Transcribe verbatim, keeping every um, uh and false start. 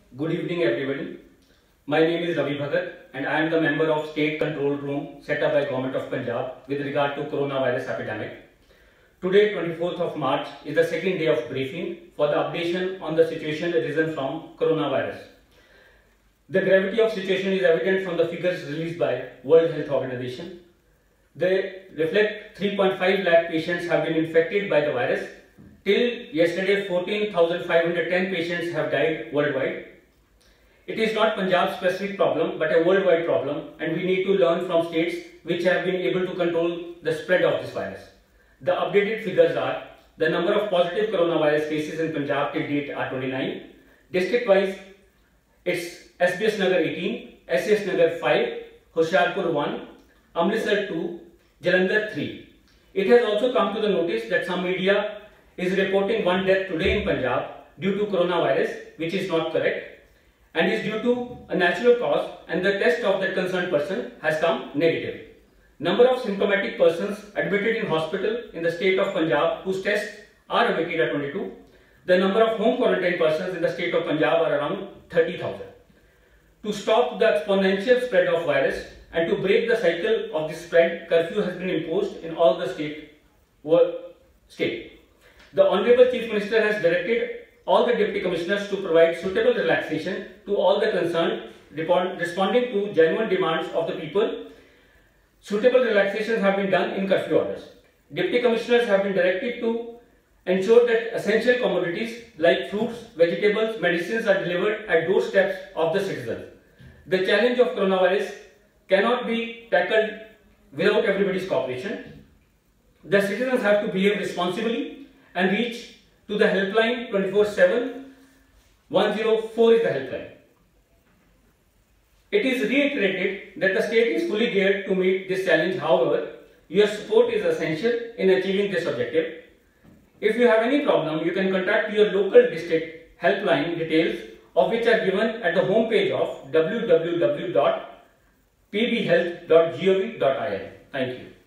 Good evening everybody. My name is Ravi Bhagat and I am the member of State Control Room set up by Government of Punjab with regard to coronavirus epidemic. Today, twenty-fourth of March, is the second day of briefing for the updation on the situation arisen from coronavirus. The gravity of situation is evident from the figures released by World Health Organization. They reflect three point five lakh patients have been infected by the virus. Till yesterday, fourteen thousand five hundred ten patients have died worldwide. It is not Punjab specific problem but a worldwide problem, and we need to learn from states which have been able to control the spread of this virus. The updated figures are: the number of positive coronavirus cases in Punjab till date are twenty-nine. District wise, it's S B S Nagar eighteen, S C S Nagar five, Hoshiarpur one, Amritsar two, Jalandhar three. It has also come to the notice that some media is reporting one death today in Punjab due to coronavirus, which is not correct and is due to a natural cause, and the test of that concerned person has come negative. Number of symptomatic persons admitted in hospital in the state of Punjab whose tests are awaited are twenty-two. The number of home quarantine persons in the state of Punjab are around thirty thousand. To stop the exponential spread of virus and to break the cycle of this spread, curfew has been imposed in all the state. state. The Honorable Chief Minister has directed all the Deputy Commissioners to provide suitable relaxation to all the concerned, responding to genuine demands of the people. Suitable relaxations have been done in curfew orders. Deputy Commissioners have been directed to ensure that essential commodities like fruits, vegetables, medicines are delivered at doorsteps of the citizens. The challenge of coronavirus cannot be tackled without everybody's cooperation. The citizens have to behave responsibly and reach to the helpline twenty-four seven. one oh four is the helpline. It is reiterated that the state is fully geared to meet this challenge. However, your support is essential in achieving this objective. If you have any problem, you can contact your local district helpline, details of which are given at the home page of w w w dot p b health dot gov dot in. Thank you.